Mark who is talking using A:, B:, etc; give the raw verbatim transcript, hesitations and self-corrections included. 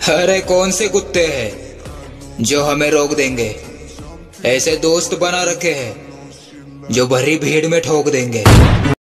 A: अरे कौन से कुत्ते हैं जो हमें रोक देंगे? ऐसे दोस्त बना रखे हैं जो भरी भीड़ में ठोक देंगे।